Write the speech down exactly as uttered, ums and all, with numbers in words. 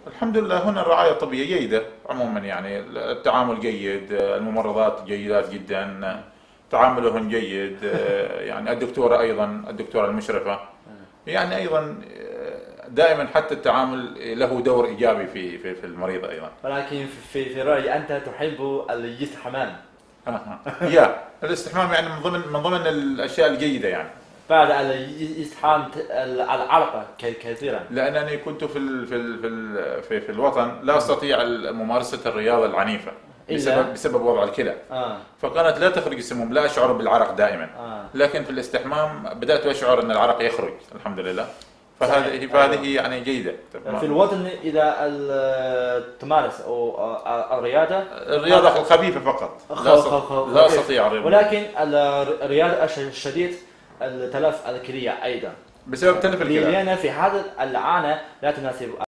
الحمد لله هنا الرعاية الطبية جيدة عموما، يعني التعامل جيد، الممرضات جيدات جدا، تعاملهم جيد، يعني الدكتورة أيضا، الدكتورة المشرفة يعني أيضا دائما، حتى التعامل له دور إيجابي في في في المريض أيضا. ولكن في في رأيي أنت تحب الاستحمام. أها. يا الاستحمام يعني من ضمن من ضمن الأشياء الجيدة يعني. بعد الاستحمام العرق كثيرا. لأنني كنت في ال في ال في ال في, في الوطن لا أستطيع ممارسة الرياضة العنيفة بسبب بسبب وضع الكلى. آه. فكانت لا تخرج السموم، لا أشعر بالعرق دائما. آه. لكن في الاستحمام بدأت أشعر أن العرق يخرج الحمد لله. فهذه فهذه يعني جيدة. في الوطن إذا تمارس أو الرياضة الرياضة الخفيفة فقط، لا لا أستطيع الرياضة. ولكن الرياضة الشديد التلف الكلية أيضا بسبب تلف الكلى، لأن في هذا العانة لا تناسب